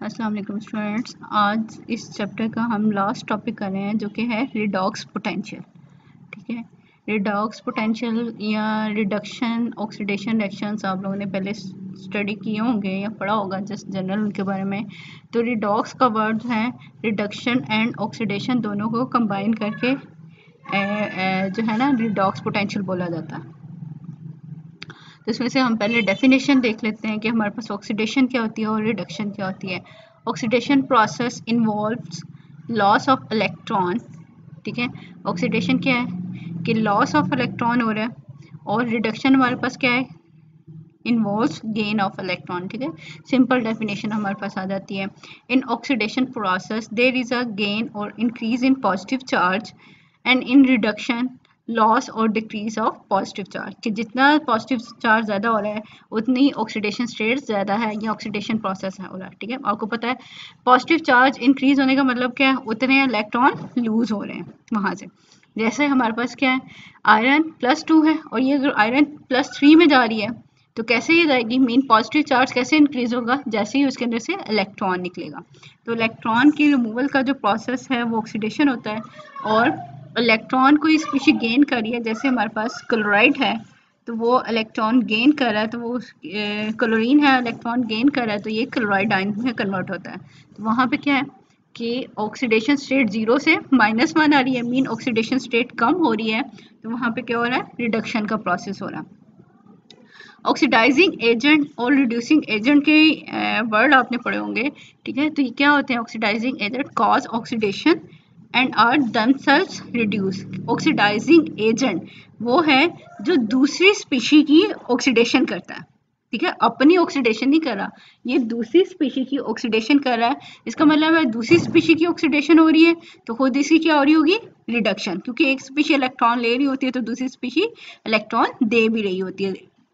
अस्सलाम वालेकुम स्टूडेंट्स। आज इस चैप्टर का हम लास्ट टॉपिक कर रहे हैं जो कि है रिडॉक्स पोटेंशियल। ठीक है, रिडॉक्स पोटेंशियल या रिडक्शन ऑक्सीडेशन रिएक्शंस आप लोगों ने पहले स्टडी किए होंगे या पढ़ा होगा जस्ट जनरल उनके बारे में। तो रिडॉक्स का वर्ड है रिडक्शन एंड ऑक्सीडेशन दोनों को कंबाइन करके जो है ना रिडॉक्स पोटेंशियल बोला जाता है। तो इसमें से हम पहले डेफिनेशन देख लेते हैं कि हमारे पास ऑक्सीडेशन क्या होती है और रिडक्शन क्या होती है। Oxidation process involves loss of electron. ठीक है, ऑक्सीडेशन क्या है कि लॉस ऑफ इलेक्ट्रॉन हो रहा है, और रिडक्शन हमारे पास क्या है, इन्वॉल्व्स गेन ऑफ इलेक्ट्रॉन। ठीक है, सिंपल डेफिनेशन हमारे पास आ जाती है। In oxidation process there is a gain or increase in positive charge, and in reduction loss or decrease of positive charge. कि जितना पॉजिटिव चार्ज ज़्यादा हो रहा है उतनी ऑक्सीडेशन स्टेट ज़्यादा है, या ऑक्सीडेशन प्रोसेस है हो रहा है। ठीक है, आपको पता है पॉजिटिव चार्ज इंक्रीज होने का मतलब क्या है, उतने इलेक्ट्रॉन लूज हो रहे हैं वहाँ से। जैसे हमारे पास क्या है, आयरन +2 है और ये अगर आयरन +3 में जा रही है तो कैसे ये जाएगी, मीन पॉजिटिव चार्ज कैसे इंक्रीज होगा, जैसे ही उसके अंदर से इलेक्ट्रॉन निकलेगा। तो इलेक्ट्रॉन की रिमूवल का जो प्रोसेस है वो ऑक्सीडेशन होता है, और इलेक्ट्रॉन कोई स्पीशीज गेन कर रही है, जैसे हमारे पास क्लोराइड है तो वो इलेक्ट्रॉन गेन कर रहा है, तो वो क्लोरीन है इलेक्ट्रॉन गेन कर रहा है, तो ये क्लोराइड आयन में कन्वर्ट होता है। तो वहाँ पे क्या है कि ऑक्सीडेशन स्टेट 0 से -1 आ रही है, मीन ऑक्सीडेशन स्टेट कम हो रही है, तो वहाँ पे क्या हो रहा है, रिडक्शन का प्रोसेस हो रहा है। ऑक्सीडाइजिंग एजेंट और रिड्यूसिंग एजेंट के वर्ड आपने पढ़े होंगे। ठीक है, तो ये क्या होते हैं, oxidizing agent cause oxidation and are themselves reduce. Oxidizing agent वो है जो दूसरी स्पीशी की ऑक्सीडेशन करता है। ठीक है, अपनी ऑक्सीडेशन नहीं कर रहा, ये दूसरी स्पीशी की ऑक्सीडेशन कर रहा है। इसका मतलब है दूसरी स्पीशी की ऑक्सीडेशन हो रही है तो खुद इसकी क्या हो रही होगी, रिडक्शन, क्योंकि एक स्पीशी इलेक्ट्रॉन ले रही होती है तो दूसरी स्पीशी इलेक्ट्रॉन दे भी रही होती है,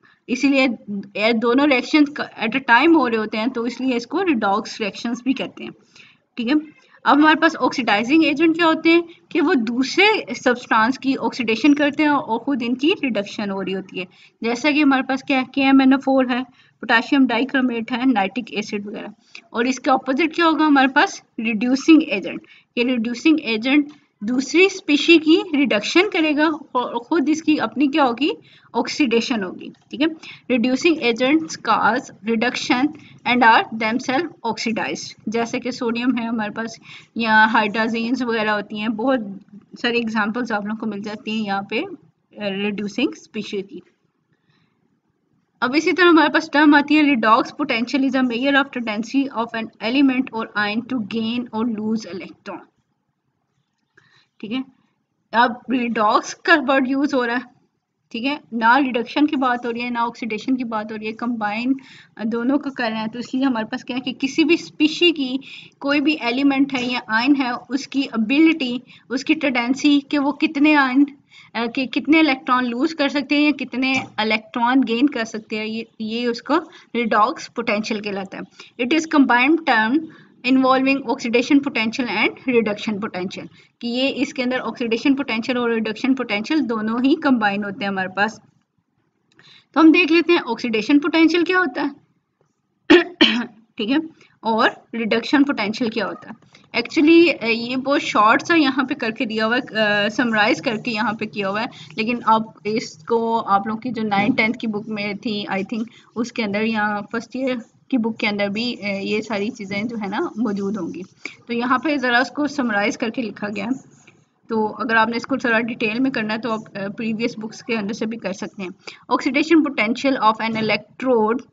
इसीलिए दोनों रिएक्शन एट अ टाइम हो रहे होते हैं, तो इसलिए इसको रिडॉक्स रिएक्शंस भी कहते हैं। ठीक है, अब हमारे पास ऑक्सीडाइजिंग एजेंट क्या होते हैं कि वो दूसरे सब्सटेंस की ऑक्सीडेशन करते हैं और खुद इनकी रिडक्शन हो रही होती है। जैसा कि हमारे पास क्या है, KMnO4 है, पोटेशियम डाइक्रोमेट है, नाइट्रिक एसिड वगैरह। और इसके ऑपोजिट क्या होगा हमारे पास, रिड्यूसिंग एजेंट। ये रिड्यूसिंग एजेंट दूसरी स्पीशी की रिडक्शन करेगा और खुद इसकी अपनी क्या होगी, ऑक्सीडेशन होगी। ठीक है, reducing agents cause reduction and are themselves oxidized. जैसे कि सोडियम है हमारे पास, या हाइड्रोजीन्स वगैरह होती हैं, बहुत सारी एग्जांपल्स आप लोगों को मिल जाती हैं यहाँ पे रिड्यूसिंग स्पीशी की। अब इसी तरह हमारे पास टर्म आती है redox potential is a measure of tendency of an element or ion to gain or lose electron. ठीक है, अब रिडॉक्स का वर्ड यूज हो रहा है। ठीक है, ना रिडक्शन की बात हो रही है ना ऑक्सीडेशन की बात हो रही है, कंबाइन दोनों को कर रहे हैं। तो इसलिए हमारे पास क्या है कि किसी भी स्पीशी की कोई भी एलिमेंट है या आयन है, उसकी एबिलिटी, उसकी टेंडेंसी कि वो कितने आयन कि कितने इलेक्ट्रॉन लूज कर सकते हैं या कितने इलेक्ट्रॉन गेन कर सकते हैं, ये उसका रिडॉक्स पोटेंशियल कहलाता है। It is combined term involving oxidation potential and reduction potential, कि ये इसके अंदर ऑक्सीडेशन पोटेंशियल और रिडक्शन पोटेंशियल दोनों ही कंबाइन होते हैं हमारे पास। तो हम देख लेते हैं ऑक्सीडेशन पोटेंशियल क्या होता है ठीक है, और रिडक्शन पोटेंशियल क्या होता है। एक्चुअली ये बहुत शॉर्ट सा यहाँ पे करके दिया हुआ है, समराइज करके यहाँ पे किया हुआ है, लेकिन अब इसको आप लोग की जो 9th-10th की बुक में थी आई थिंक, उसके अंदर या फर्स्ट ईयर की बुक के अंदर भी ये सारी चीज़ें जो है ना मौजूद होंगी। तो यहाँ पे ज़रा उसको समराइज करके लिखा गया है, तो अगर आपने इसको थोड़ा डिटेल में करना है तो आप प्रीवियस बुक्स के अंदर से भी कर सकते हैं। Oxidation potential of an electrode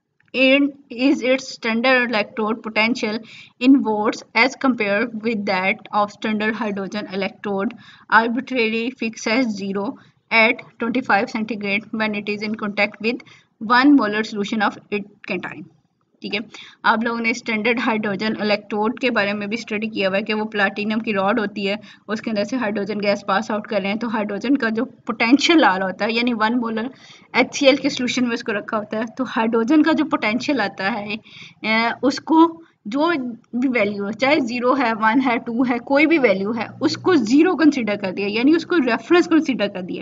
is its standard electrode potential in volts as compared with that of standard hydrogen electrode, arbitrarily fixed as 0 at 25 centigrade when it is in contact with 1 molar solution of its cation। ठीक है, आप लोगों ने standard hydrogen electrode के बारे में भी study किया हुआ है कि वो प्लैटिनम की रॉड होती है, उसके अंदर से हाइड्रोजन गैस पास आउट कर रहे हैं, तो हाइड्रोजन का जो पोटेंशियल आ रहा होता है, यानी 1 मोलर HCl के सोल्यूशन में उसको रखा होता है, तो हाइड्रोजन का जो पोटेंशियल आता है उसको जो भी वैल्यू है, चाहे 0 है, 1 है, 2 है, कोई भी वैल्यू है, उसको 0 कंसीडर कर दिया, यानी उसको रेफरेंस कंसीडर कर दिया।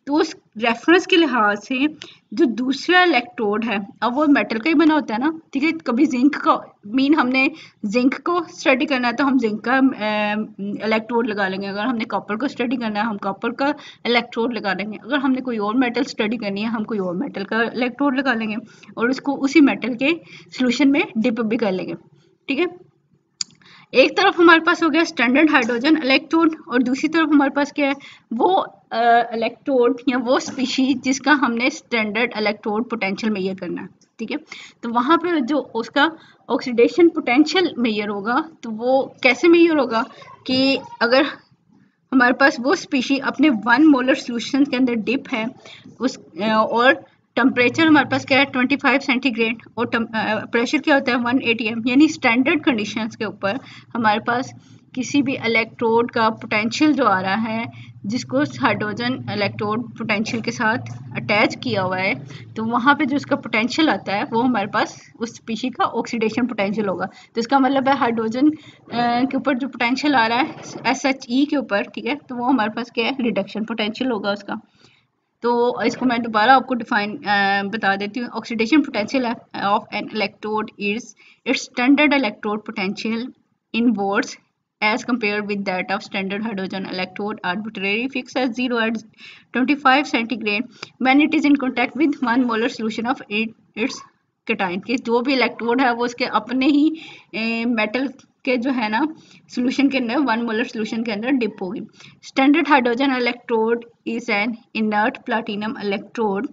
तो उस रेफरेंस के लिहाज से जो दूसरा इलेक्ट्रोड है, अब वो मेटल का ही बना होता है ना, ठीक है। कभी जिंक का हमने जिंक को स्टडी करना है तो हम जिंक का इलेक्ट्रोड लगा लेंगे, अगर हमने कॉपर को स्टडी करना है हम कॉपर का इलेक्ट्रोड लगा लेंगे, अगर हमने कोई और मेटल स्टडी करनी है हम कोई और मेटल का इलेक्ट्रोड लगा लेंगे और उसको उसी मेटल के सोल्यूशन में डिप भी कर लेंगे, ठीक है। एक तरफ हमारे पास हो गया स्टैंडर्ड हाइड्रोजन इलेक्ट्रोड और दूसरी तरफ हमारे पास क्या है, वो इलेक्ट्रोड या वो स्पीशीज जिसका हमने स्टैंडर्ड इलेक्ट्रोड पोटेंशियल मेजर करना है, ठीक है। तो वहाँ पे जो उसका ऑक्सीडेशन पोटेंशियल मेजर होगा तो वो कैसे मेजर होगा कि अगर हमारे पास वो स्पीशी अपने 1 मोलर सोल्यूशन के अंदर डिप है उस और टेम्परेचर हमारे पास क्या है 25 सेंटीग्रेड और प्रेशर क्या होता है 1 atm, यानी स्टैंडर्ड कंडीशंस के ऊपर हमारे पास किसी भी इलेक्ट्रोड का पोटेंशियल जो आ रहा है जिसको हाइड्रोजन इलेक्ट्रोड पोटेंशियल के साथ अटैच किया हुआ है, तो वहाँ पे जो उसका पोटेंशियल आता है वो हमारे पास उस स्पीशी का ऑक्सीडेशन पोटेंशियल होगा। तो इसका मतलब है हाइड्रोजन के ऊपर जो पोटेंशियल आ रहा है SHE के ऊपर, ठीक है, तो वो हमारे पास क्या है रिडक्शन पोटेंशियल होगा उसका। तो इसको मैं दोबारा आपको डिफाइन बता देती हूँ। Oxidation potential of an electrode is its standard electrode potential in volts as compared with that of standard hydrogen electrode arbitrarily fixed as 0 at 25 centigrade when it is in contact with 1 molar solution of its cation। कि जो भी electrode है वो उसके अपने ही metal के जो है ना सोल्यूशन के अंदर 1 मोलर सोल्यूशन के अंदर डिप होगी। Standard hydrogen electrode is an inert platinum electrode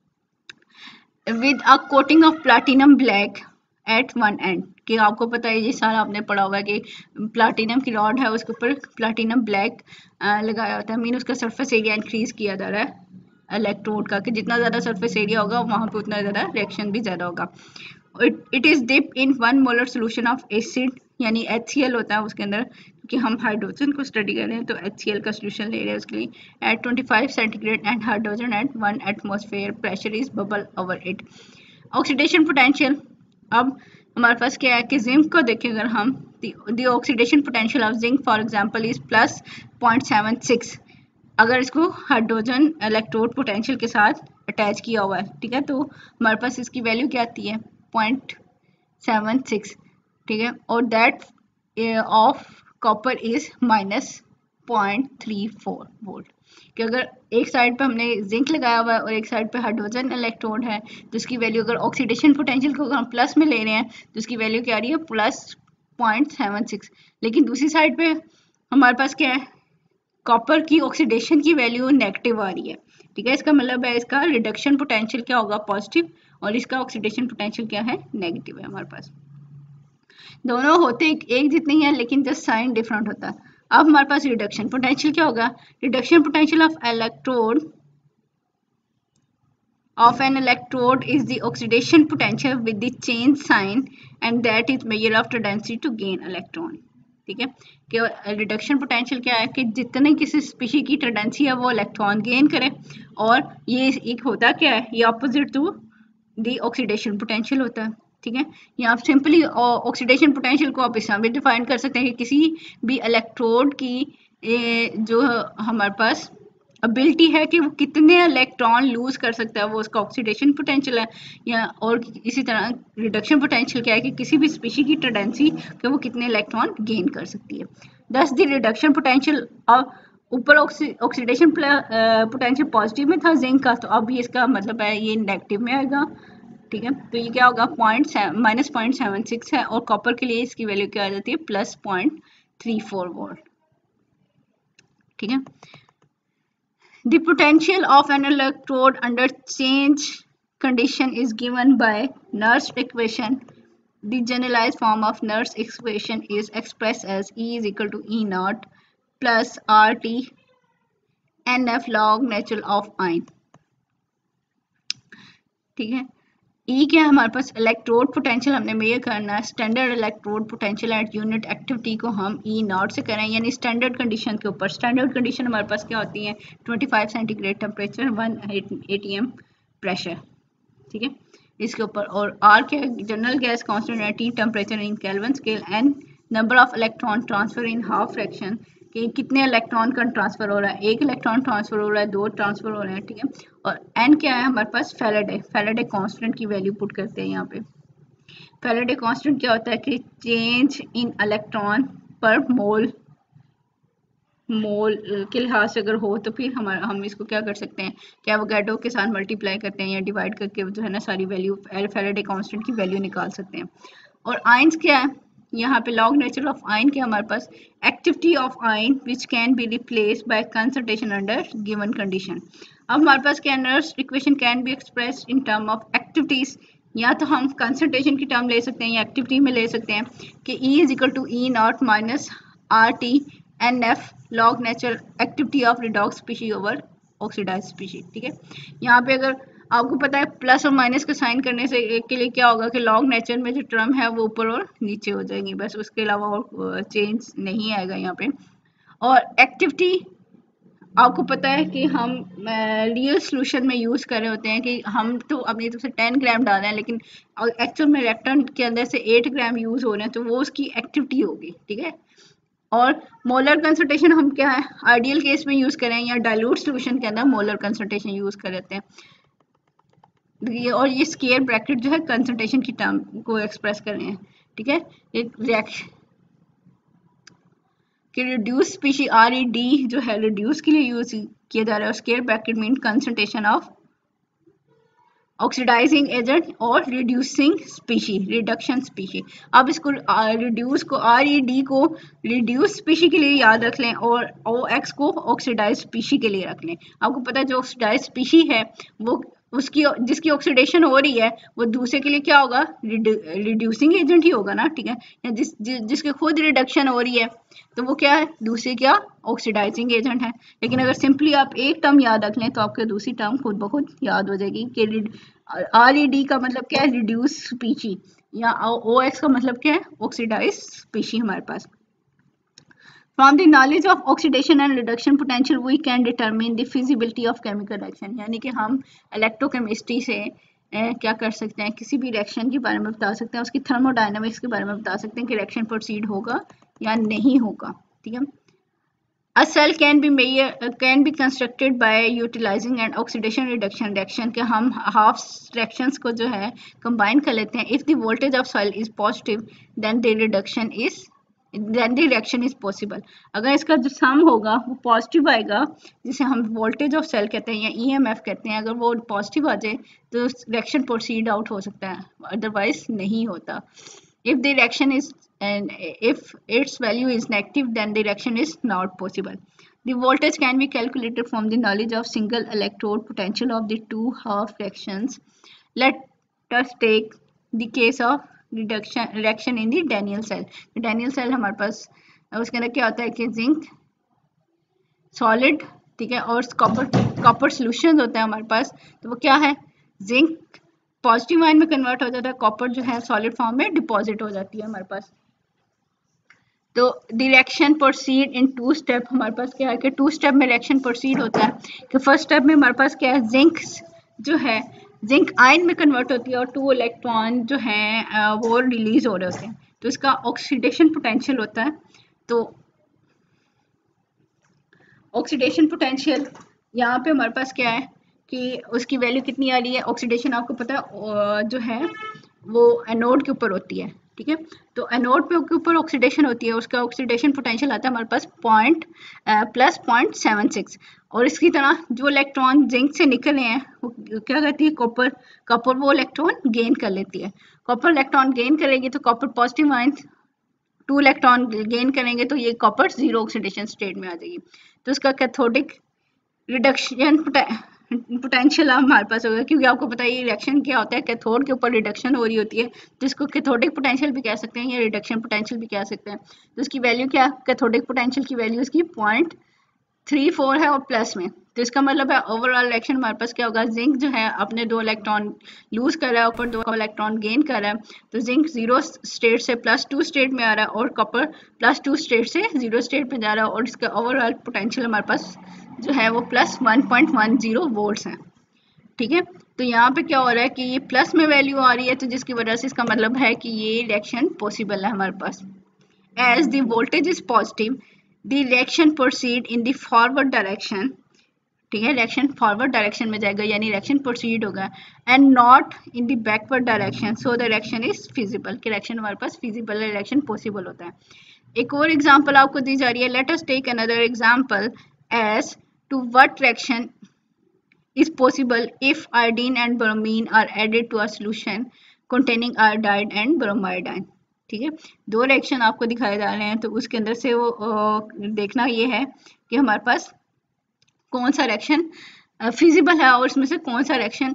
with a coating of platinum black at one end. कि आपको पता है ये सारा आपने पढ़ा हुआ है कि प्लैटिनम की रॉड है उसके ऊपर प्लैटिनम ब्लैक लगाया होता है, मीन उसका सरफेस एरिया इंक्रीज किया जा रहा है इलेक्ट्रोड का, कि जितना ज़्यादा सरफेस एरिया होगा वहाँ पे उतना ज़्यादा रिएक्शन भी ज़्यादा होगा। It is dip in 1 molar solution of acid, यानी HCl होता है उसके अंदर, क्योंकि हम हाइड्रोजन को स्टडी कर रहे हैं तो HCl का सोल्यूशन ले रहे हैं उसके लिए। At 25 centigrade and hydrogen at 1 atmosphere pressure is bubble over it. Oxidation potential, अब हमारे पास क्या है कि जिंक को देखें अगर हम, the oxidation potential of zinc for example is plus 0.76 अगर इसको हाइड्रोजन इलेक्ट्रोड पोटेंशियल के साथ अटैच किया हुआ है, ठीक है, तो हमारे पास इसकी वैल्यू क्या आती है 0.76, ठीक है, और that of copper is -0.34 volt. कि अगर एक साइड पे हमने जिंक लगाया हुआ है और एक साइड पे हाइड्रोजन इलेक्ट्रोड है तो इसकी वैल्यू अगर ऑक्सीडेशन पोटेंशियल को हम प्लस में ले रहे हैं तो इसकी वैल्यू क्या आ रही है +0.76, लेकिन दूसरी साइड पे हमारे पास क्या है कॉपर की ऑक्सीडेशन की वैल्यू नेगेटिव आ रही है, ठीक है। इसका मतलब है इसका रिडक्शन पोटेंशियल क्या होगा पॉजिटिव और इसका ऑक्सीडेशन पोटेंशियल क्या है नेगेटिव है। हमारे पास दोनों होते एक जितने ही हैं लेकिन जस्ट साइन डिफरेंट होता है। अब हमारे पास रिडक्शन पोटेंशियल क्या होगा, reduction potential of electrode of an electrode is the oxidation potential with the change sign and that is measure of tendency to gain electron, ठीक है। कि रिडक्शन पोटेंशियल क्या है कि जितने किसी स्पीशी की टेंडेंसी है वो इलेक्ट्रॉन गेन करे, और ये एक होता क्या है ये opposite to the oxidation potential होता है, ठीक है। या आप सिंपली ऑक्सीडेशन पोटेंशियल को आप इस तरह भी डिफाइन कर सकते हैं कि किसी भी इलेक्ट्रोड की जो हमारे पास एबिलिटी है कि वो कितने इलेक्ट्रॉन लूज कर सकता है वो उसका ऑक्सीडेशन पोटेंशियल है, या और इसी तरह रिडक्शन पोटेंशियल क्या है कि किसी भी स्पीशी की टेंडेंसी कि वो कितने इलेक्ट्रॉन गेन कर सकती है। दस द रिडक्शन पोटेंशियल और ऊपर ऑक्सीडेशन पोटेंशियल पॉजिटिव में था जिंक का, तो अब ये इसका मतलब है ये नेगेटिव में आएगा, ठीक है। तो ये क्या होगा -0.76 है और कॉपर के लिए इसकी वैल्यू क्या आ जाती है +0.34 वोल्ट, ठीक है। The potential of an electrode under change condition is given by Nernst equation. The generalized form of Nernst equation is expressed as E is equal to E naught plus RT NF log natural of ion, ठीक है। E क्या है हमारे पास electrode potential हमने measure करना है, standard electrode potential at unit activity को हम E नॉट से करें, यानी स्टैंडर्ड कंडीशन के ऊपर। स्टैंडर्ड कंडीशन हमारे पास क्या होती है 25 सेंटीग्रेड टेम्परेचर 1 atm प्रेशर, ठीक है, इसके ऊपर। और R क्या है general gas constant temperature in Kelvin scale and number of electron transfer in half fraction कि कितने इलेक्ट्रॉन का ट्रांसफर हो रहा है, एक इलेक्ट्रॉन ट्रांसफर हो रहा है, दो ट्रांसफर हो रहे हैं, ठीक है। और एन क्या है हमारे पास, फैराडे कांस्टेंट की वैल्यू पुट करते हैं यहाँ पे। फैराडे कांस्टेंट क्या होता है कि चेंज इन इलेक्ट्रॉन पर मोल के लिहाज से अगर हो तो फिर हम इसको क्या कर सकते हैं, क्या एवोगाड्रो के साथ मल्टीप्लाई करते हैं या डिवाइड करके जो है ना सारी वैल्यू फैराडे कांस्टेंट की वैल्यू निकाल सकते हैं। और आयंस क्या है, यहाँ पे लॉग नेचर ऑफ आयन क्या हमारे पास, activity of ion which can be replaced by concentration under given condition. अब हमारे पास कैनर्स equation can be expressed in term of activities, या तो हम कंसंट्रेशन की टर्म ले सकते हैं या एक्टिविटी में ले सकते हैं कि E is equal to E naught minus RT NF log nature activity of redox species over oxidized species, ठीक है। यहाँ पे अगर आपको पता है प्लस और माइनस का साइन करने से के लिए क्या होगा कि लॉग नेचर में जो टर्म है वो ऊपर और नीचे हो जाएंगी, बस उसके अलावा और चेंज नहीं आएगा यहाँ पे। और एक्टिविटी आपको पता है कि हम रियल सोल्यूशन में यूज़ कर रहे होते हैं कि हम तो अपनी तरफ से 10 ग्राम डाल रहे हैं, लेकिन एक्चुअल में रिएक्टेंट के अंदर से 8 ग्राम यूज़ हो रहे हैं, तो वो उसकी एक्टिविटी होगी, ठीक है। और मोलर कंसंट्रेशन हम क्या है आइडियल केस में यूज़ करें या डाइल्यूट सोल्यूशन के अंदर मोलर कंसंट्रेशन यूज़ कर लेते हैं। और ये स्क्वायर ब्रैकेट जो है कंसंट्रेशन की टर्म को एक्सप्रेस कर रहे हैं, ठीक है। एक रिएक्शन कि रिड्यूस स्पीशी RED जो है रिड्यूस के लिए यूज किया जा रहा है, square bracket mean concentration of oxidizing agent और रिड्यूसिंग स्पीशी, रिडक्शन स्पीशी। अब इसको रिड्यूस को RED को रिड्यूस स्पीशी के लिए याद रख लें और OX को ऑक्सीडाइज स्पीशी के लिए रख लें। आपको पता है जो ऑक्सीडाइज स्पीशी है वो उसकी जिसकी ऑक्सीडेशन हो रही है वो दूसरे के लिए क्या होगा, रिड्यूसिंग एजेंट ही होगा ना, ठीक है। या जिसके खुद रिडक्शन हो रही है तो वो क्या है, दूसरे क्या ऑक्सीडाइजिंग एजेंट है। लेकिन अगर सिंपली आप एक टर्म याद रख लें तो आपके दूसरी टर्म खुद ब खुद याद हो जाएगी कि RED का मतलब क्या है, रिड्यूस स्पीशी, या OX का मतलब क्या है, ऑक्सीडाइज स्पीशी हमारे पास। From the knowledge of oxidation and reduction potential, we can determine the feasibility of chemical reaction। यानी कि हम इलेक्ट्रोकेमिस्ट्री से क्या कर सकते हैं, किसी भी रिएक्शन के बारे में बता सकते हैं, उसकी थर्मोडायनामिक्स के बारे में बता सकते हैं कि रिएक्शन प्रोसीड होगा या नहीं होगा, ठीक है। A cell can be constructed by utilizing an oxidation reduction reaction के हम half reactions को जो है combine कर लेते हैं। If the voltage of soil is positive, then the reaction is possible। अगर इसका जो सम होगा वो पॉजिटिव आएगा, जिसे हम वोल्टेज ऑफ सेल कहते हैं या EMF कहते हैं, अगर वो पॉजिटिव आ जाए तो रिएक्शन प्रोसीड आउट हो सकता है, अदरवाइज नहीं होता। If the reaction is and if its value is negative, then the reaction is not possible. The voltage can be calculated from the knowledge of single electrode potential of the two half reactions. Let us take the case of reaction in the Daniell cell। Daniell cell हमारे पास उसके अंदर क्या होता है कि zinc solid, ठीक है, और कॉपर सॉल्यूशन होता है हमारे पास, तो वो क्या है, जिंक पॉजिटिव आयन में कन्वर्ट हो जाता है, कॉपर जो है सॉलिड फॉर्म में डिपॉजिट हो जाती है हमारे पास। तो रिएक्शन प्रोसीड इन 2 स्टेप, हमारे पास क्या है कि 2 स्टेप में रिएक्शन प्रोसीड होता है कि फर्स्ट स्टेप में हमारे पास क्या है, जिंक जो है जिंक आयन में कन्वर्ट होती है और 2 इलेक्ट्रॉन जो हैं वो रिलीज हो रहे होते हैं, तो इसका ऑक्सीडेशन पोटेंशियल होता है। तो ऑक्सीडेशन पोटेंशियल यहाँ पे हमारे पास क्या है कि उसकी वैल्यू कितनी आ रही है, ऑक्सीडेशन आपको पता है जो है वो एनोड के ऊपर होती है, ठीक है। तो एनोड पे के ऊपर ऑक्सीडेशन होती है, उसका ऑक्सीडेशन पोटेंशियल आता है हमारे पास +0.76। और इसकी तरह जो इलेक्ट्रॉन जिंक से निकल रहे हैं वो क्या करती है, कॉपर वो इलेक्ट्रॉन गेन कर लेती है। कॉपर इलेक्ट्रॉन गेन करेगी तो copper positive ion 2 electron gain करेंगे तो ये कॉपर 0 ऑक्सीडेशन स्टेट में आ जाएगी। तो उसका कैथोडिक रिडक्शन पोटेंशियल हमारे पास होगा, क्योंकि आपको पता है ये रिएक्शन क्या होता है, कैथोड के ऊपर रिडक्शन हो रही होती है, जिसको कैथोडिक पोटेंशियल भी कह सकते हैं या रिडक्शन पोटेंशियल भी कह सकते हैं। तो उसकी वैल्यू क्या, कैथोडिक पोटेंशियल की वैल्यू इसकी 0.34 है और प्लस में, तो इसका मतलब है ओवरऑल रिएक्शन हमारे पास क्या होगा, जिंक जो है अपने 2 इलेक्ट्रॉन लूज कर रहा है, ऊपर 2 इलेक्ट्रॉन गेन कर रहा है, तो जिंक 0 स्टेट से +2 स्टेट में आ रहा है और कॉपर +2 स्टेट से 0 स्टेट में जा रहा है, और इसका ओवरऑल पोटेंशियल हमारे पास जो है वो +1.10 वोल्ट्स है, ठीक है। तो यहाँ पे क्या हो रहा है कि ये प्लस में वैल्यू आ रही है, तो जिसकी वजह से इसका मतलब है कि ये रिएक्शन पॉसिबल है हमारे पास। As the voltage is positive the reaction proceed in the forward direction, ठीक है, रिएक्शन फॉरवर्ड डायरेक्शन में जाएगा यानी रिएक्शन प्रोसीड होगा, and not in the backward direction, so the reaction is feasible, कि रिएक्शन हमारे पास फिजिबल है, रिएक्शन पॉसिबल होता है। एक और एग्जांपल आपको दी जा रही है, let us take another example as to what reaction is possible if iodine and bromine are added to a solution containing iodide and bromide ion, ठीक है। दो रिएक्शन आपको दिखाए जा रहे हैं, तो उसके अंदर से वो देखना ये है कि हमारे पास कौन सा रिएक्शन फिजिबल है और इसमें से कौन सा रिएक्शन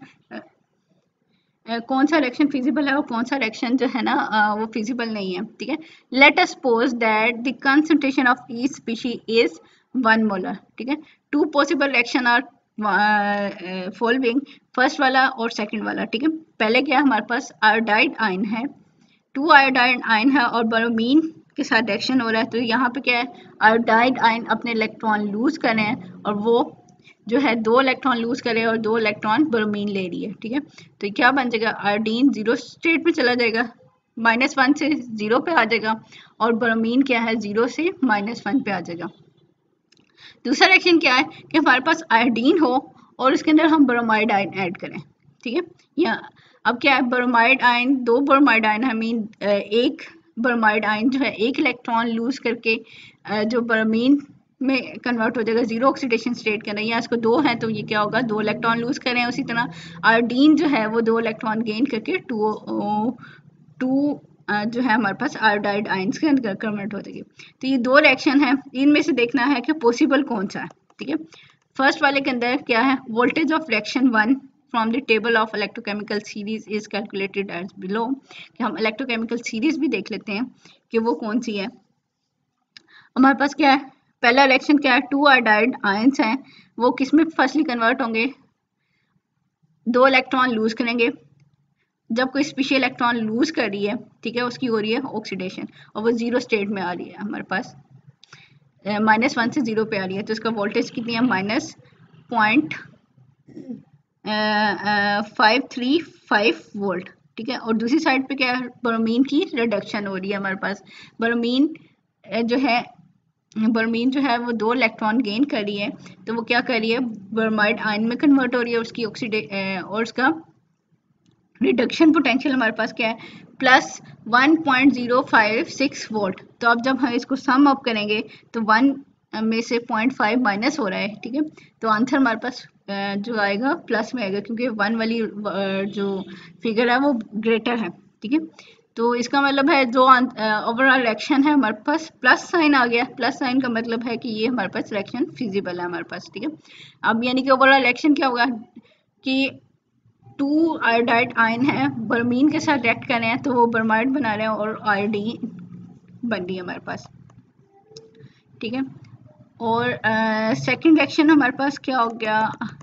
फिजिबल है और कौन सा रिएक्शन जो है ना वो फिजिबल नहीं है, ठीक है। Let us suppose that the concentration of each species is 1 molar, ठीक है। Two possible reaction are following, first वाला और सेकंड वाला, ठीक है। पहले क्या हमारे पास आयोडाइड आयन है, 2 आयोडाइड आयन है और ब्रोमीन के साथ रिएक्शन हो रहा है, तो यहाँ पे क्या है, आयोडाइड आयन अपने इलेक्ट्रॉन लूज कर रहे हैं और वो जो है 2 इलेक्ट्रॉन लूज करे और 2 इलेक्ट्रॉन ब्रोमीन ले रही है, ठीक है। तो क्या बन जाएगा, आयोडीन 0 स्टेट में चला जाएगा, -1 से 0 पे आ जाएगा, और ब्रोमीन क्या है 0 से -1 पे आ जाएगा। दूसरा रिएक्शन क्या है कि हमारे पास आयोडीन हो और उसके अंदर हम ब्रोमाइड आयन ऐड करें, ठीक है। या अब क्या है, bromide ion, 2 bromide ion, I mean एक ब्रोमाइड आयन जो है 1 इलेक्ट्रॉन लूज करके जो ब्रोमीन में कन्वर्ट हो जाएगा 0 ऑक्सीडेशन स्टेट के अंदर, या इसको 2 है तो ये क्या होगा, 2 इलेक्ट्रॉन लूज करें। उसी तरह आयोडीन जो है वो 2 इलेक्ट्रॉन गेन करके 2 जो है हमारे पास आयोडाइड आयंस के अंदर कन्वर्ट हो जाएगी। तो ये 2 रिएक्शन है, इनमें से देखना है कि पॉसिबल कौन सा है, ठीक है। फर्स्ट वाले के अंदर क्या है, voltage of reaction 1 from the table of electrochemical series is calculated as below, कि हम इलेक्ट्रोकेमिकल सीरीज भी देख लेते हैं कि वो कौन सी है। हमारे पास क्या है, पहला रिएक्शन क्या है, 2 आयोडाइड आयंस हैं, वो किस में फर्स्टली कन्वर्ट होंगे, 2 इलेक्ट्रॉन लूज करेंगे। जब कोई स्पेशल इलेक्ट्रॉन लूज कर रही है, ठीक है, उसकी हो रही है ऑक्सीडेशन और वो 0 स्टेट में आ रही है, हमारे पास -1 से 0 पे आ रही है, तो इसका वोल्टेज कितनी है, -0.535 वोल्ट, ठीक है। और दूसरी साइड पे क्या है, ब्रोमीन की रिडक्शन हो रही है हमारे पास, ब्रोमीन जो है वो 2 इलेक्ट्रॉन गेन कर रही है, तो वो क्या कर रही है, ब्रोमाइड आयन में कन्वर्ट हो रही है, उसकी और उसका रिडक्शन पोटेंशियल हमारे पास क्या है, +1.056 वोल्ट। तो अब जब हम इसको सम अप करेंगे तो 1 में से 0.5 माइनस हो रहा है, ठीक है। तो आंसर हमारे पास जो आएगा प्लस में आएगा, क्योंकि 1 वाली जो फिगर है वो ग्रेटर है, ठीक है। तो इसका मतलब है जो ओवरऑल रिएक्शन है हमारे पास प्लस साइन आ गया, प्लस साइन का मतलब है कि ये हमारे पास रिएक्शन फिजिबल है हमारे पास, ठीक है। अब यानी कि ओवरऑल रिएक्शन क्या होगा कि 2 आयोडाइड आयन है, ब्रोमीन के साथ रिएक्ट कर रहे हैं, तो वो ब्रोमाइड बना रहे हैं और आयोडीन बन रही है हमारे पास, ठीक है। और सेकंड रिएक्शन हमारे पास क्या हो गया,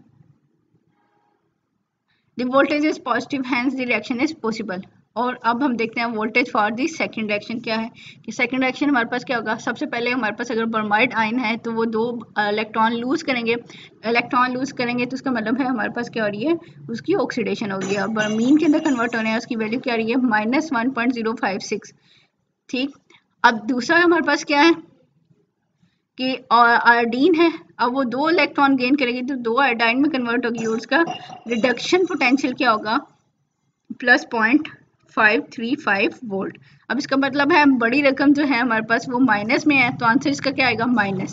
the voltage is positive hence the reaction is possible. और अब हम देखते हैं voltage for the second reaction क्या है, कि सेकंड रिएक्शन हमारे पास क्या होगा, सबसे पहले हमारे पास अगर ब्रोमाइड आयन है तो वो 2 इलेक्ट्रॉन लूज करेंगे, तो उसका मतलब है हमारे पास क्या हो रही है, उसकी ऑक्सीडेशन हो रही है। अब ब्रोमीन के अंदर कन्वर्ट होने है, उसकी वैल्यू क्या आ रही है, -1.056, ठीक। अब दूसरा हमारे पास क्या है कि आयोडीन है, अब वो 2 इलेक्ट्रॉन गेन करेगी तो 2 आयोडाइन में कन्वर्ट होगी और उसका रिडक्शन पोटेंशियल क्या होगा, +0.535 वोल्ट। अब इसका मतलब है बड़ी रकम जो है हमारे पास वो माइनस में है, तो आंसर इसका क्या आएगा,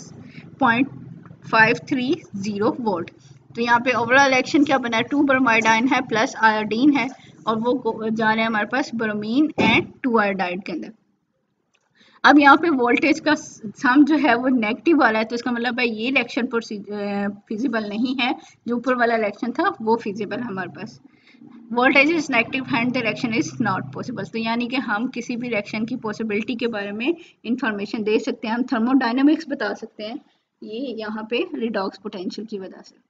-0.530 वोल्ट। तो यहाँ पे ओवरऑल रिएक्शन क्या बना है, 2 ब्रोमाइड आयन है प्लस आयोडीन है और वो जा रहे हैं हमारे पास ब्रोमीन एंड 2 आयोडाइड के अंदर। अब यहाँ पे वोल्टेज का सम जो है वो नेगेटिव वाला है, तो इसका मतलब है ये रिएक्शन फिजिबल नहीं है, जो ऊपर वाला रिएक्शन था वो फिजिबल है हमारे पास। Voltage is negative and the reaction is not possible. तो यानी कि हम किसी भी रिएक्शन की पॉसिबिलिटी के बारे में इंफॉर्मेशन दे सकते हैं, हम थर्मोडायनेमिक्स बता सकते हैं, ये यहाँ पे रिडॉक्स पोटेंशियल की वजह से।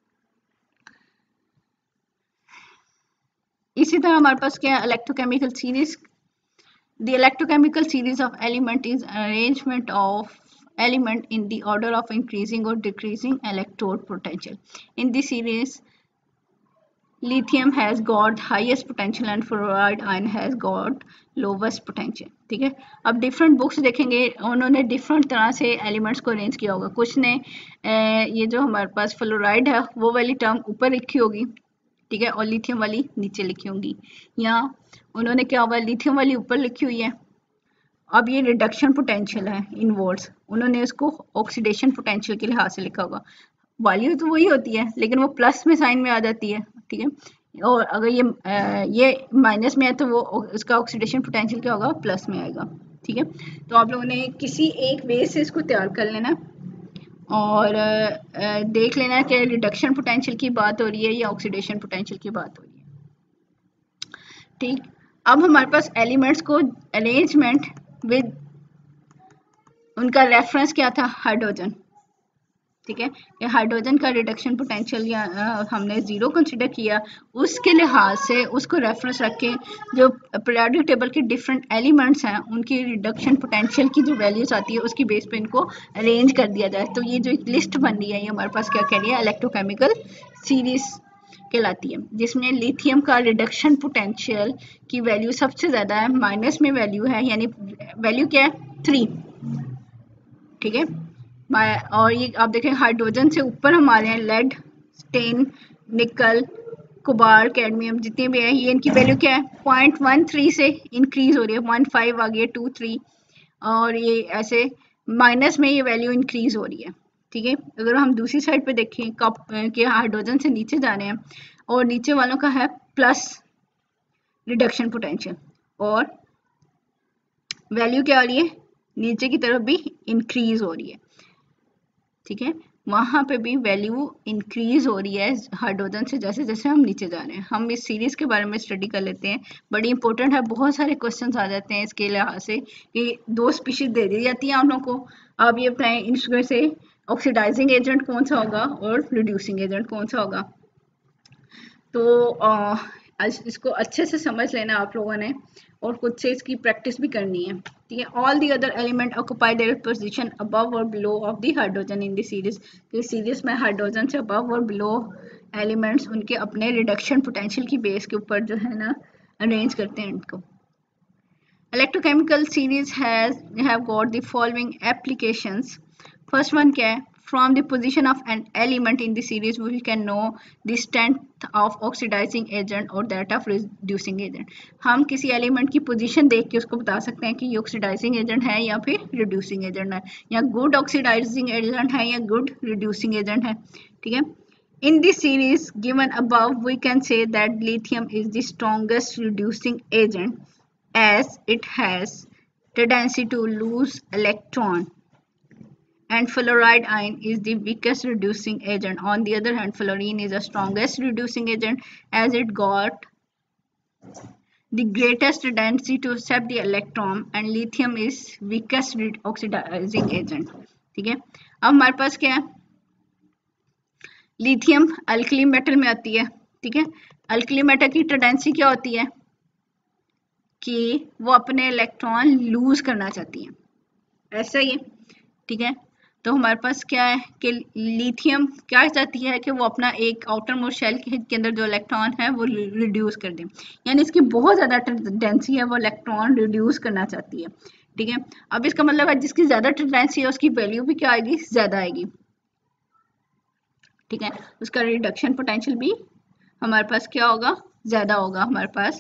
इसी तरह हमारे पास क्या है, electrochemical series. The electrochemical series of element is arrangement of element in the order of increasing or decreasing electrode potential. In this series, lithium has got highest potential and fluoride ion has got lowest potential. ठीक है, अब different books देखेंगे, उन्होंने different तरह से elements को arrange किया होगा। कुछ ने ये जो हमारे पास फ्लोराइड है वो वाली टर्म ऊपर लिखी होगी, ठीक है, और लिथियम वाली नीचे लिखी होंगी, या उन्होंने क्या हुआ लिथियम वाली ऊपर लिखी हुई है। अब ये रिडक्शन पोटेंशियल है इन वर्ड्स, उन्होंने इसको ऑक्सीडेशन पोटेंशियल के लिहाज से लिखा होगा। वैल्यू तो वही होती है लेकिन वो प्लस में साइन में आ जाती है। ठीक है, और अगर ये माइनस में है तो वो उसका ऑक्सीडेशन पोटेंशियल क्या होगा, प्लस में आएगा। ठीक है, तो आप लोगों ने किसी एक वे से इसको तैयार कर लेना और देख लेना कि रिडक्शन पोटेंशियल की बात हो रही है या ऑक्सीडेशन पोटेंशियल की बात हो रही है। ठीक, अब हमारे पास एलिमेंट्स को अरेंजमेंट विद उनका रेफरेंस क्या था, हाइड्रोजन। ठीक है, ये हाइड्रोजन का रिडक्शन पोटेंशियल या हमने जीरो कंसिडर किया, उसके लिहाज से उसको रेफरेंस रख के जो पीरियोडिक टेबल के डिफरेंट एलिमेंट्स हैं उनकी रिडक्शन पोटेंशियल की जो वैल्यूज आती है उसकी बेस पे इनको अरेंज कर दिया जाए। तो ये जो एक लिस्ट बन रही है ये हमारे पास क्या कह रही है, इलेक्ट्रोकेमिकल सीरीज कहलाती है, जिसमें लिथियम का रिडक्शन पोटेंशियल की वैल्यू सबसे ज़्यादा है, माइनस में वैल्यू है, यानी वैल्यू क्या है 3। ठीक है, और ये आप देखें हाइड्रोजन से ऊपर हमारे हैं लेड, स्टेन, निकल, कोबाल्ट, कैडमियम, जितने भी हैं ये इनकी वैल्यू क्या है 0.13 से इंक्रीज हो रही है, 1.5 आ गई, 2, 3, और ये ऐसे माइनस में ये वैल्यू इंक्रीज हो रही है। ठीक है, अगर हम दूसरी साइड पे देखें कप के हाइड्रोजन से नीचे जा रहे हैं और नीचे वालों का है प्लस रिडक्शन पोटेंशियल और वैल्यू क्या हो रही है, नीचे की तरफ भी इंक्रीज हो रही है। ठीक है, वहां पे भी वैल्यू इंक्रीज हो रही है हाइड्रोजन से जैसे जैसे हम नीचे जा रहे हैं। हम इस सीरीज के बारे में स्टडी कर लेते हैं, बड़ी इंपॉर्टेंट है, बहुत सारे क्वेश्चंस आ जाते हैं इसके लिहाज से कि 2 स्पीशीज दे दी जाती हैं आप लोगों को, आप ये बताएं इनमें से ऑक्सीडाइजिंग एजेंट कौन सा होगा और रिड्यूसिंग एजेंट कौन सा होगा। तो इसको अच्छे से समझ लेना आप लोगों ने और खुद से इसकी प्रैक्टिस भी करनी है। ठीक है, all the other element occupy their position above और below of the hydrogen in the series. इस सीरीज में हाइड्रोजन से अबव और बिलो एलिमेंट्स उनके अपने रिडक्शन पोटेंशियल की बेस के ऊपर जो है ना अरेंज करते हैं इनको। Electrochemical series have got the following applications. First one क्या है, from the position of an element in the series we can know the strength of oxidizing agent or that of reducing agent. हम किसी element की position देख के उसको बता सकते हैं कि ये ऑक्सीडाइजिंग एजेंट है या फिर रिड्यूसिंग एजेंट है, या गुड ऑक्सीडाइजिंग एजेंट है या गुड रिड्यूसिंग एजेंट है। ठीक है, in this series given above we can say that lithium is the strongest reducing agent as it has tendency to lose electron, and fluoride ion is the weakest reducing agent. On the other hand, fluorine is the strongest reducing agent as it got the greatest tendency to accept the electron, and lithium is weakest oxidizing agent. ठीक है, अब हमारे पास क्या है, lithium alkali metal में आती है। ठीक है, अल्कली मेटल की टेंडेंसी क्या होती है कि वो अपने इलेक्ट्रॉन लूज करना चाहती है, ऐसा ही है। ठीक है, तो हमारे पास क्या है कि लिथियम क्या चाहती है कि वो अपना एक आउटर मोस्ट शेल के अंदर जो इलेक्ट्रॉन है वो रिड्यूस कर दे, यानी इसकी बहुत ज़्यादा टेंडेंसी है, वो इलेक्ट्रॉन रिड्यूस करना चाहती है। ठीक है, अब इसका मतलब है जिसकी ज़्यादा टेंडेंसी है उसकी वैल्यू भी क्या आएगी, ज़्यादा आएगी। ठीक है, उसका रिडक्शन पोटेंशियल भी हमारे पास क्या होगा, ज़्यादा होगा हमारे पास।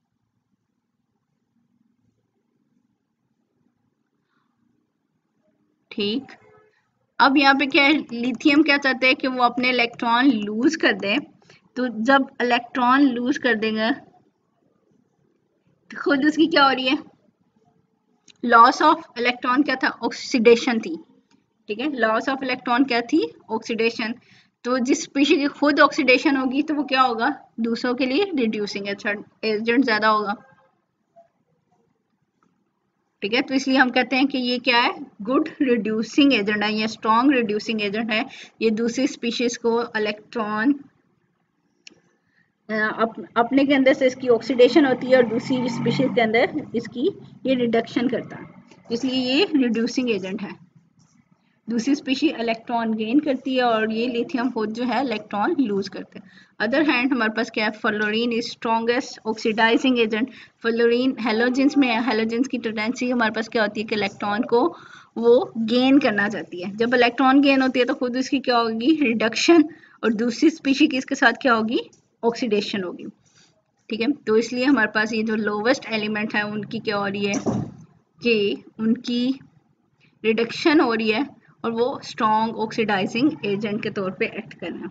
ठीक, अब यहाँ पे क्या है, लिथियम क्या चाहते हैं कि वो अपने इलेक्ट्रॉन लूज कर दे, तो जब इलेक्ट्रॉन लूज कर देगा तो खुद उसकी क्या हो रही है, लॉस ऑफ इलेक्ट्रॉन क्या था, ऑक्सीडेशन थी। ठीक है, लॉस ऑफ इलेक्ट्रॉन क्या थी, ऑक्सीडेशन। तो जिस स्पीशीज की खुद ऑक्सीडेशन होगी तो वो क्या होगा, दूसरों के लिए रिड्यूसिंग एजेंट ज्यादा होगा। ठीक है, तो इसलिए हम कहते हैं कि ये क्या है, गुड रिड्यूसिंग एजेंट है, ये स्ट्रॉन्ग रिड्यूसिंग एजेंट है। ये दूसरी स्पीशीज को इलेक्ट्रॉन अपने के अंदर से इसकी ऑक्सीडेशन होती है और दूसरी स्पीशीज के अंदर इसकी ये रिडक्शन करता है, इसलिए ये रिड्यूसिंग एजेंट है। दूसरी स्पीशी इलेक्ट्रॉन गेन करती है और ये लिथियम खुद जो है इलेक्ट्रॉन लूज करते हैं। अदर हैंड हमारे पास क्या है, fluorine is strongest oxidizing agent. Fluorine halogens में है, हेलोजेंस की टेंडेंसी हमारे पास क्या होती है कि इलेक्ट्रॉन को वो गेन करना चाहती है। जब इलेक्ट्रॉन गेन होती है तो खुद इसकी क्या होगी, रिडक्शन, और दूसरी स्पीशी की इसके साथ क्या होगी, ऑक्सीडेशन होगी। ठीक है, तो इसलिए हमारे पास ये जो लोवेस्ट एलिमेंट है उनकी क्या हो रही है कि उनकी रिडक्शन हो रही है और वो स्ट्रॉन्ग ऑक्सीडाइजिंग एजेंट के तौर पे एक्ट कर रहे हैं।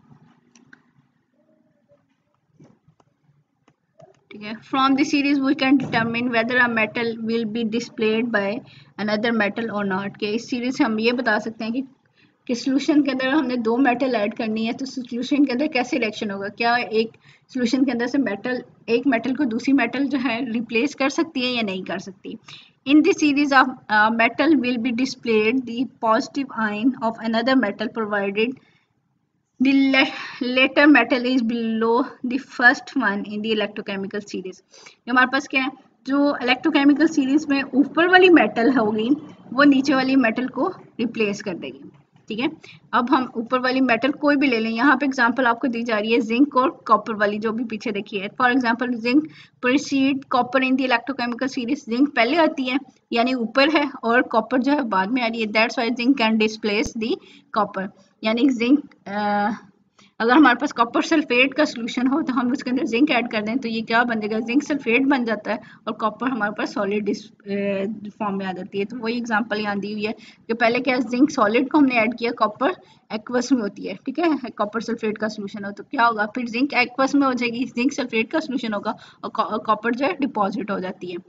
ठीक है, from the series we can determine whether a metal will be displaced by another metal or not. के इस सीरीज से हम ये बता सकते हैं कि सोल्यूशन के अंदर हमने दो मेटल ऐड करनी है तो सोल्यूशन के अंदर कैसे रिएक्शन होगा, क्या एक सोल्यूशन के अंदर से मेटल, एक मेटल को दूसरी मेटल जो है रिप्लेस कर सकती है या नहीं कर सकती। In the series of metal will be displayed the positive ion of another metal provided the later metal is below the first one in the electrochemical series। हमारे पास क्या है, जो इलेक्ट्रोकेमिकल सीरीज में ऊपर वाली मेटल होगी वो नीचे वाली मेटल को रिप्लेस कर देगी। ठीक है, अब हम ऊपर वाली मेटल कोई भी ले लें, यहाँ पे एग्जांपल आपको दी जा रही है जिंक और कॉपर वाली, जो भी पीछे देखी है। For example zinc precede copper in the electrochemical series, zinc पहले आती है यानी ऊपर है और कॉपर जो है बाद में आ रही है, that's why zinc can displace the copper. यानी जिंक अगर हमारे पास कॉपर सल्फेट का सोल्यूशन हो तो हम उसके अंदर जिंक ऐड कर दें तो ये क्या बन जाएगा, जिंक सल्फेट बन जाता है और कॉपर हमारे पास सॉलिड फॉर्म में आ जाती है। तो वही एग्जांपल यहाँ दी हुई है कि पहले क्या जिंक सॉलिड को हमने ऐड किया, कॉपर एक्वस में होती है। ठीक है, कॉपर सल्फेट का सोल्यूशन हो तो क्या होगा, फिर जिंक एक्वस में हो जाएगी, जिंक सल्फेट का सोल्यूशन होगा और कॉपर जो है डिपॉजिट हो जाती है।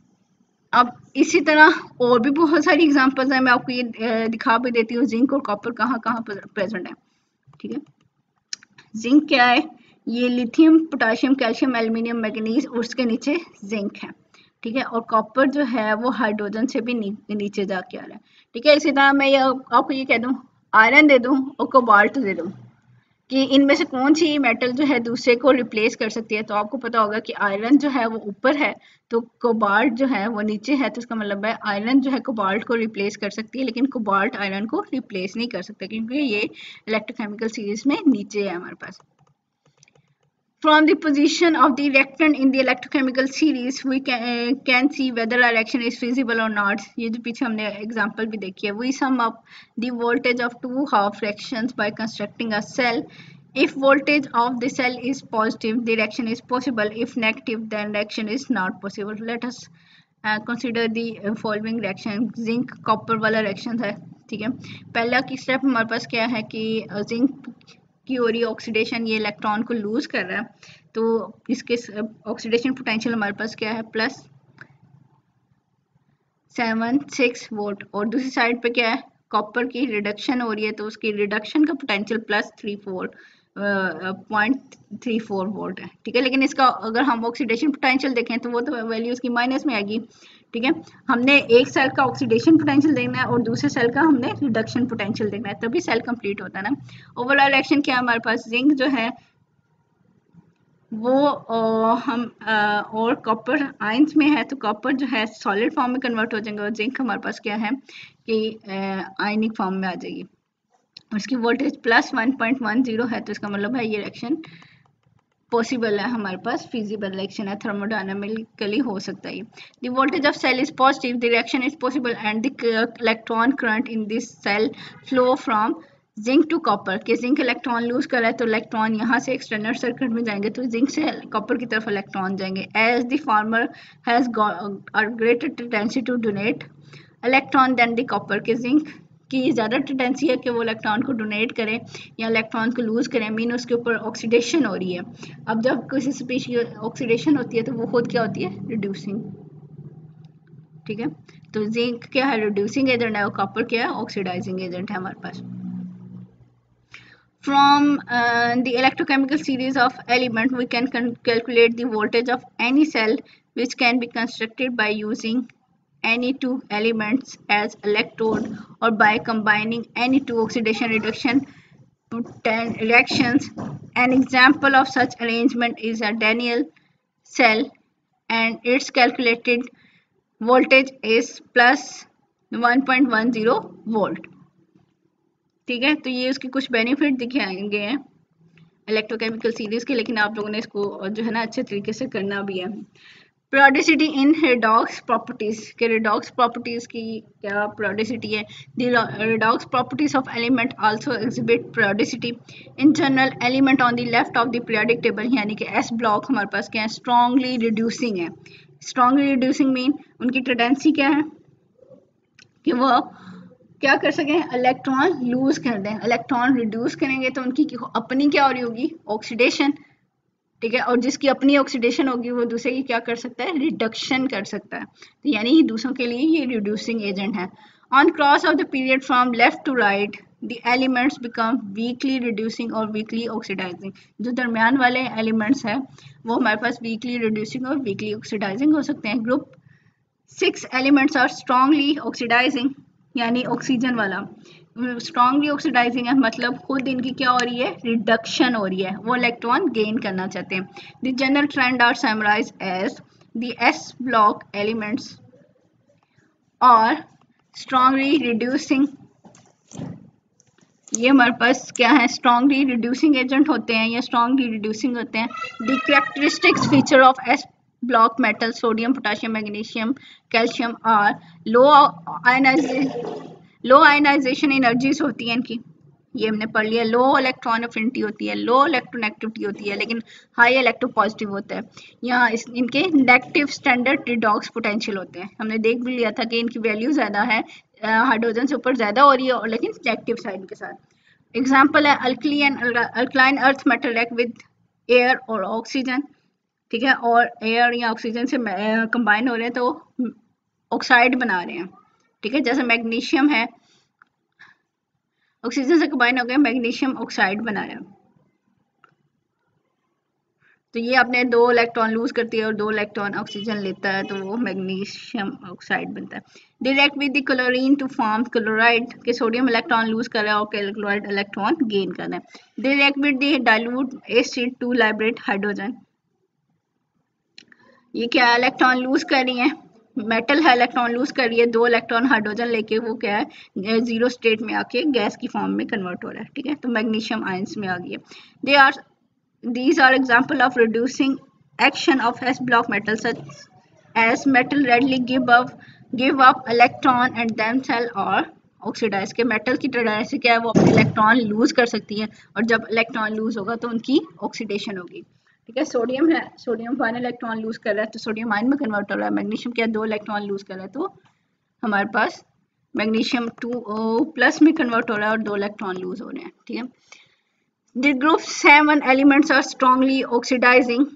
अब इसी तरह और भी बहुत सारी एग्जांपल्स हैं, मैं आपको ये दिखा भी देती हूँ जिंक और कॉपर कहाँ कहाँ प्रेजेंट है। ठीक है, जिंक क्या है, ये lithium potassium calcium aluminium manganese और उसके नीचे जिंक है। ठीक है, और कॉपर जो है वो हाइड्रोजन से भी नीचे जाके आ रहा है। ठीक है, इसी तरह मैं ये आपको ये कह दूं आयरन दे दूं और कोबाल्ट दे दूं कि इनमें से कौन सी मेटल जो है दूसरे को रिप्लेस कर सकती है, तो आपको पता होगा कि आयरन जो है वो ऊपर है तो कोबाल्ट जो है वो नीचे है, तो इसका मतलब है आयरन जो है कोबाल्ट को रिप्लेस कर सकती है लेकिन कोबाल्ट आयरन को रिप्लेस नहीं कर सकता क्योंकि ये इलेक्ट्रोकेमिकल सीरीज में नीचे है हमारे पास। From the position of the reactant in the electrochemical series, we can see whether a reaction is feasible or not. ये जो पीछे हमने example भी देखी है, we sum up the voltage of two half reactions by constructing a cell. If voltage of the cell is positive, the reaction is possible. If negative, then reaction is not possible. Let us consider the following reaction. Zinc copper वाला reaction है। ठीक है, पहला की step हमारे पास क्या है कि जिंक की हो रही है ऑक्सीडेशन, ये इलेक्ट्रॉन को लूज कर रहा है तो इसके ऑक्सीडेशन पोटेंशियल हमारे पास क्या है +76 वोल्ट, और दूसरी साइड पे क्या है कॉपर की रिडक्शन हो रही है तो उसकी रिडक्शन का पोटेंशियल +0.34 वोल्ट है। ठीक है, लेकिन इसका अगर हम ऑक्सीडेशन पोटेंशियल देखें तो वो तो वैल्यू उसकी माइनस में आएगी। ठीक है, हमने एक सेल का ऑक्सीडेशन पोटेंशियल देखना है और दूसरे सेल का हमने रिडक्शन पोटेंशियल देखना है, तभी सेल कंप्लीट होता है ना। ओवरऑल रिएक्शन क्या है हमारे पास, जिंक जो है वो हम और कॉपर आयंस में है तो कॉपर जो है सॉलिड फॉर्म में कन्वर्ट हो जाएंगे और जिंक हमारे पास क्या है कि आयनिक फॉर्म में आ जाएगी। उसकी वोल्टेज +1.10 है तो इसका मतलब है ये रिएक्शन पॉसिबल है, हमारे पास फिजिबल रिएक्शन है, थर्मोडायनामिकली हो सकता है। The voltage of cell is positive, the reaction is possible and the electron current in this cell flow from zinc to copper. के जिंक इलेक्ट्रॉन लूज कर रहा है तो इलेक्ट्रॉन यहाँ से एक्सटर्नल सर्किट में जाएंगे तो जिंक से कॉपर की तरफ इलेक्ट्रॉन जाएंगे। As the former has greater tendency to donate electron than the copper, के जिंक की ज़्यादा टेंडेंसी है कि वो इलेक्ट्रॉन को डोनेट करें या इलेक्ट्रॉन को लूज करें, मीन उसके ऊपर ऑक्सीडेशन हो रही है। अब जब किसी स्पीशीज ऑक्सीडेशन होती है तो वो खुद क्या होती है, रिड्यूसिंग। ठीक है, तो जिंक क्या है, रिड्यूसिंग एजेंट है और कॉपर क्या है, ऑक्सीडाइजिंग एजेंट है हमारे पास। From the electrochemical series of element, we can calculate the voltage of any cell, which can be constructed by using any two elements as electrode or by combining any two oxidation reduction reactions. An example of such arrangement is a Daniell cell, and its calculated voltage is +1.10 volt. ठीक है, तो ये उसकी कुछ benefit दिखाएंगे हैं electrochemical series के, लेकिन आप लोगों ने इसको जो है ना अच्छे तरीके से करना भी है। Periodicity in redox properties के redox properties की क्या periodicity है? The redox properties of element also exhibit periodicity. In general, element on the left of the periodic table यानी कि S block हमारे पास क्या है? Strongly reducing है. Strongly reducing mean उनकी tendency क्या है कि वो क्या कर सकें, इलेक्ट्रॉन लूज कर दें। इलेक्ट्रॉन रिड्यूस करेंगे तो उनकी अपनी क्या हो रही होगी, ऑक्सीडेशन। ठीक है, और जिसकी अपनी ऑक्सीडेशन होगी वो दूसरे की क्या कर सकता है, रिडक्शन कर सकता है। तो यानी दूसरों के लिए ये रिड्यूसिंग एजेंट है। On cross of the period from left to right the elements become weakly reducing और वीकली ऑक्सीडाइजिंग। जो दरमियान वाले एलिमेंट्स हैं वो हमारे पास वीकली रिड्यूसिंग और वीकली ऑक्सीडाइजिंग हो सकते हैं। Group 6 elements are strongly oxidizing यानी ऑक्सीजन वाला स्ट्रांगली ऑक्सीडाइजिंग है, मतलब खुद इनकी क्या हो रही है, रिडक्शन हो रही है, वो इलेक्ट्रॉन गेन करना चाहते हैं। The general trend are summarize as the s block elements और स्ट्रांगली रिड्यूसिंग। ये हमारे पास क्या है, स्ट्रांगली रिड्यूसिंग एजेंट होते हैं या स्ट्रांगली रिड्यूसिंग होते हैं। The characteristics feature of s block metal sodium potassium magnesium calcium are low ionization energies होती हैं इनकी, ये हमने पढ़ लिया। लो इलेक्ट्रॉन अफिनिटी होती है, लो इलेक्ट्रोनेगेटिविटी होती है, लेकिन हाई इलेक्ट्रोपॉजिटिव होता है। यहाँ इनके नेगेटिव स्टैंडर्ड रिडॉक्स पोटेंशियल होते हैं। हमने देख भी लिया था कि इनकी वैल्यू ज़्यादा है, हाइड्रोजन से ऊपर ज़्यादा हो रही है और लेकिन नेगेटिव साइड के साथ। एग्जाम्पल है alkaline earth metal react with air और ऑक्सीजन। ठीक है, और एयर या ऑक्सीजन से कंबाइन हो रहे हैं तो ऑक्साइड बना रहे हैं। ठीक है, जैसे मैग्नीशियम है, ऑक्सीजन से कंबाइन हो गया, मैग्नीशियम ऑक्साइड बनाया। तो ये आपने 2 इलेक्ट्रॉन लूज करती है और 2 इलेक्ट्रॉन ऑक्सीजन लेता है तो वो मैग्नीशियम ऑक्साइड बनता है। Direct with the chlorine to form chloride के सोडियम इलेक्ट्रॉन लूज कर रहा है और क्लोराइड इलेक्ट्रॉन गेन कर रहा है। Direct with the dilute acid to liberate hydrogen. ये क्या इलेक्ट्रॉन लूज कर रही है, मेटल है, इलेक्ट्रॉन लूज कर रही है, 2 इलेक्ट्रॉन हाइड्रोजन लेके वो क्या है, जीरो स्टेट में आके गैस की फॉर्म में कन्वर्ट हो रहा है। ठीक है, तो मैग्नीशियम आयंस में आ गई है। These are example of reducing action of s block metals such as metal readily give up electron and themselves or oxidize के मेटल की टेंडेंसी क्या है, वो अपने इलेक्ट्रॉन लूज कर सकती है और जब इलेक्ट्रॉन लूज होगा तो उनकी ऑक्सीडेशन होगी। ठीक है, सोडियम है, सोडियम 1 इलेक्ट्रॉन लूज कर रहा है तो सोडियम आयन में कन्वर्ट हो रहा है। मैग्नीशियम क्या 2 इलेक्ट्रॉन लूज कर रहा है तो हमारे पास मैग्नीशियम 2 प्लस में कन्वर्ट हो रहा है और 2 इलेक्ट्रॉन लूज हो रहे हैं। ठीक है, The group 7 elements are strongly oxidizing।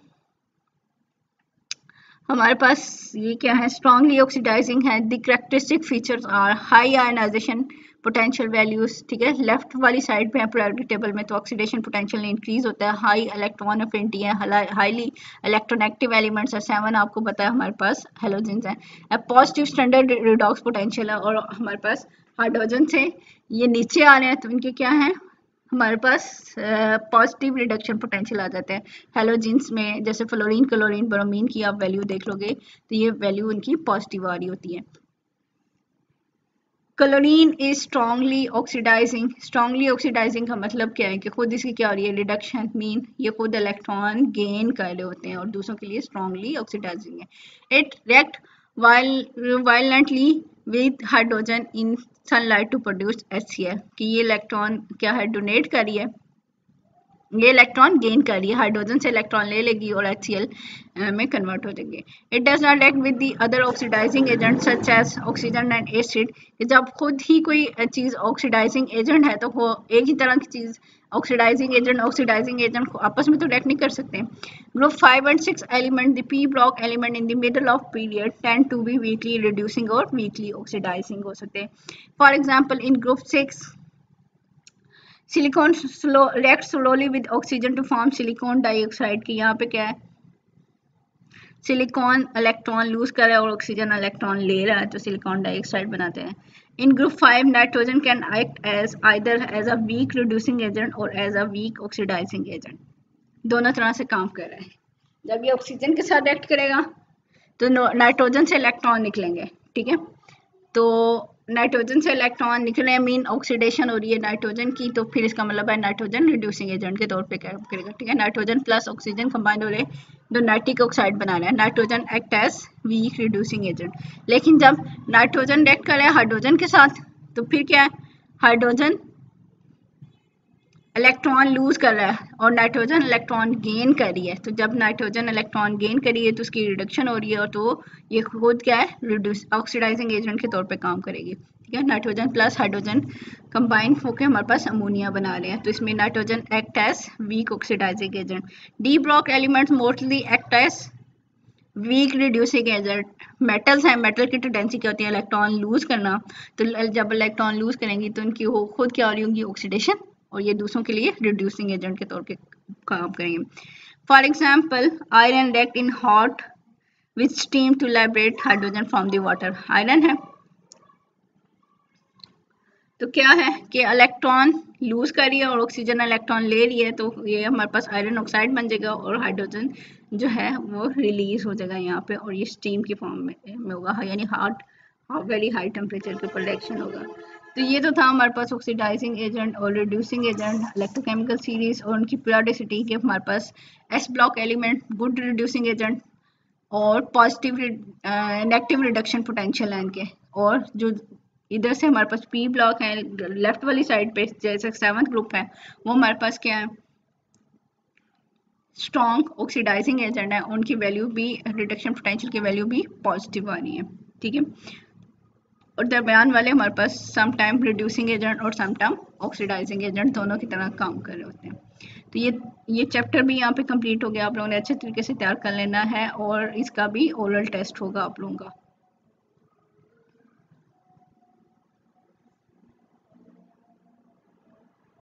हमारे पास ये क्या है, strongly oxidizing है। The characteristic features are high ionization potential values। ठीक है, लेफ्ट वाली साइड पे है periodic table में तो ऑक्सीडेशन पोटेंशियल इंक्रीज होता है, हाई इलेक्ट्रॉन अफिनिटी है, हाईली इलेक्ट्रोनेगेटिव एलिमेंट्स है, 7 आपको पता है हमारे पास हेलोजेंस है। पॉजिटिव स्टैंडर्ड रिडॉक्स पोटेंशियल है और हमारे पास हाइड्रोजन से ये नीचे आ रहे हैं तो इनके क्या है, हमारे पास पॉजिटिव रिडक्शन पोटेंशियल आ जाते हैं। हेलोजेंस में जैसे फ्लोरीन क्लोरीन ब्रोमीन की आप वैल्यू देख लोगे तो ये वैल्यू उनकी पॉजिटिव आ रही होती है। Chlorine is strongly oxidizing. Strongly oxidizing का मतलब क्या है कि खुद इसकी क्या हो रही है, रिडक्शन मीन ये खुद इलेक्ट्रॉन गेन कर रहे होते हैं और दूसरों के लिए स्ट्रांगली ऑक्सीडाइजिंग है। It react violently with hydrogen in sunlight to produce HCl कि ये इलेक्ट्रॉन क्या है, डोनेट कर रही है, ये इलेक्ट्रॉन गेन कर रही है, हाइड्रोजन से इलेक्ट्रॉन ले लेगी और HCl में कन्वर्ट हो जाएंगे। It does not react with the other oxidizing agent such as oxygen and acid. जब खुद ही कोई चीज़ ऑक्सीडाइजिंग एजेंट है तो वो एक ही तरह की चीज़ ऑक्सीडाइजिंग एजेंट को आपस में तो रिएक्ट नहीं कर सकते। Group 5 and 6 element the P block element in the middle of period tend to be weakly reducing और वीकली ऑक्सीडाइजिंग हो सकते हैं। For example in group 6 silicon react slowly with oxygen to form silicon dioxide की, यहाँ पे क्या है, silicon electron lose कर रहा है और ऑक्सीजन इलेक्ट्रॉन ले रहा है तो सिलिकॉन डाइऑक्साइड बनाते हैं। In group 5 nitrogen can act as either as a weak reducing agent और as a weak oxidizing agent, दोनों तरह से काम कर रहा है। जब ये ऑक्सीजन के साथ एक्ट करेगा तो नाइट्रोजन से इलेक्ट्रॉन निकलेंगे। ठीक है, तो नाइट्रोजन से इलेक्ट्रॉन निकले, मीन ऑक्सीडेशन हो रही है नाइट्रोजन की, तो फिर इसका मतलब है नाइट्रोजन रिड्यूसिंग एजेंट के तौर पे क्या करेगा, ठीक है। नाइट्रोजन प्लस ऑक्सीजन कंबाइन हो रहे तो नाइट्रिक ऑक्साइड बना रहा है, nitrogen act as weak reducing agent. लेकिन जब नाइट्रोजन रिएक्ट कर रहा है हाइड्रोजन के साथ तो फिर क्या है, हाइड्रोजन इलेक्ट्रॉन लूज कर रहा है और नाइट्रोजन इलेक्ट्रॉन गेन कर रही है। तो जब नाइट्रोजन इलेक्ट्रॉन गेन कर रही है तो उसकी रिडक्शन हो रही है, और तो ये खुद क्या है, रिड्यूस ऑक्सीडाइजिंग एजेंट के तौर पे काम करेगी, ठीक है। नाइट्रोजन प्लस हाइड्रोजन कंबाइन होकर हमारे पास अमोनिया बना रहे हैं, तो इसमें nitrogen act as weak oxidizing agent. D block elements mostly act as weak reducing agent. Metals हैं, मेटल की टेंडेंसी क्या होती है, इलेक्ट्रॉन लूज करना, तो जब इलेक्ट्रॉन लूज करेंगी तो उनकी खुद क्या हो रही होंगी, ऑक्सीडेशन, और ये दूसरों के लिए रिड्यूसिंग एजेंट के तौर पे काम करेंगे। For example iron react in hot with steam to liberate hydrogen from the water. Iron है तो क्या है कि इलेक्ट्रॉन लूज कर रही है और ऑक्सीजन इलेक्ट्रॉन ले रही है, तो ये हमारे पास आयरन ऑक्साइड बन जाएगा और हाइड्रोजन जो है वो रिलीज हो जाएगा यहाँ पे, और ये स्टीम की फॉर्म में होगा, यानी हॉट वेरी हाई टेम्परेचर के ऊपर रिएक्शन होगा। तो ये तो था हमारे पास ऑक्सीडाइजिंग एजेंट और रिड्यूसिंग एजेंट, इलेक्ट्रोकेमिकल सीरीज और उनकी पीरियोडिसिटी के। हमारे पास s block element good reducing agent और पॉजिटिव नेगेटिव रिडक्शन पोटेंशियल है इनके, और जो इधर से हमारे पास पी ब्लॉक है लेफ्ट वाली साइड पे जैसे 7th ग्रुप है, वो हमारे पास क्या है, स्ट्रॉन्ग ऑक्सीडाइजिंग एजेंट है, उनकी वैल्यू भी रिडक्शन पोटेंशियल की वैल्यू भी पॉजिटिव आ रही है, ठीक है। और दरमियान वाले हमारे पास सम टाइम रिड्यूसिंग एजेंट और सम टाइम ऑक्सीडाइजिंग एजेंट दोनों की तरह काम कर रहे होते हैं। तो ये चैप्टर भी यहाँ पे कंप्लीट हो गया, आप लोगों ने अच्छे तरीके से तैयार कर लेना है, और इसका भी ओरल टेस्ट होगा आप लोगों का।